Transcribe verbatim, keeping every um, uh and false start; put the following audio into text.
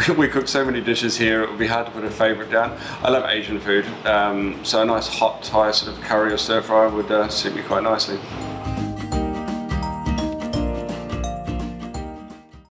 we, we cook so many dishes here, it would be hard to put a favourite down. I love Asian food, um, so a nice hot Thai sort of curry or stir fry would uh, suit me quite nicely.